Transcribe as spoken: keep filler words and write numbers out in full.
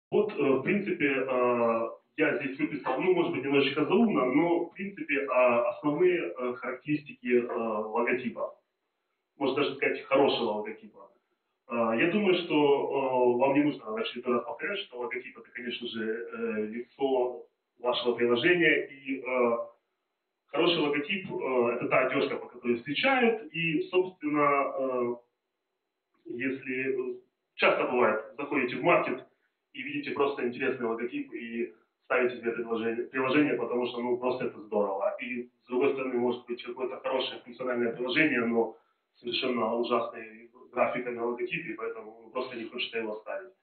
Вот, э, в принципе, э, я здесь выписал, ну, может быть, немножечко заумно, но, в принципе, а, основные э, характеристики э, логотипа. Можно даже сказать, хорошего логотипа. А, Я думаю, что э, вам не нужно в очередной раз повторять, что логотип это, конечно же, э, лицо вашего приложения. И э, хороший логотип э, это та одежка, по которой встречают. И, собственно, э, если э, часто бывает, заходите в маркет и видите просто интересный логотип и ставите себе приложение, приложение, потому что ну просто это здорово. И с другой стороны, может быть какое-то хорошее функциональное приложение, но совершенно ужасной графикой на логотипе, поэтому просто не хочется его ставить.